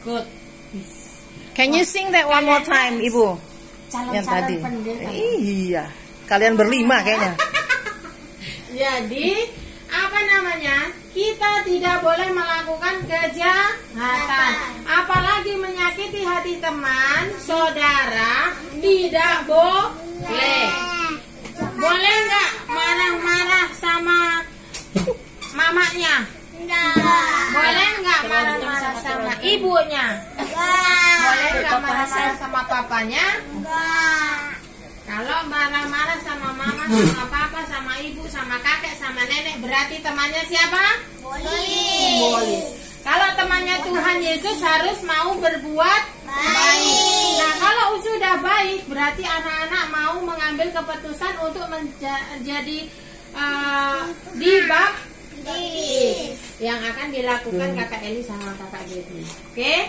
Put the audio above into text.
Good. Can you sing that one more time, Ibu? Yang tadi. Iya. Kalian berlima kayaknya. Jadi, apa namanya? Kita tidak boleh melakukan kejahatan, apalagi menyakiti hati teman, saudara, tidak boleh. Boleh nggak marah-marah sama mamanya? Boleh nggak marah-marah sama ibunya? Boleh nggak marah-marah sama papanya? Kalau marah-marah sama mama, sama papa, sama ibu, sama kakek, sama nenek, berarti temannya siapa? Boleh. Kalau temannya Tuhan Yesus harus mau berbuat baik. Nah, kalau sudah baik, berarti anak-anak mau mengambil keputusan untuk menjadi dibaptis yang akan dilakukan kakak Eli sama kakak Debbie. Oke?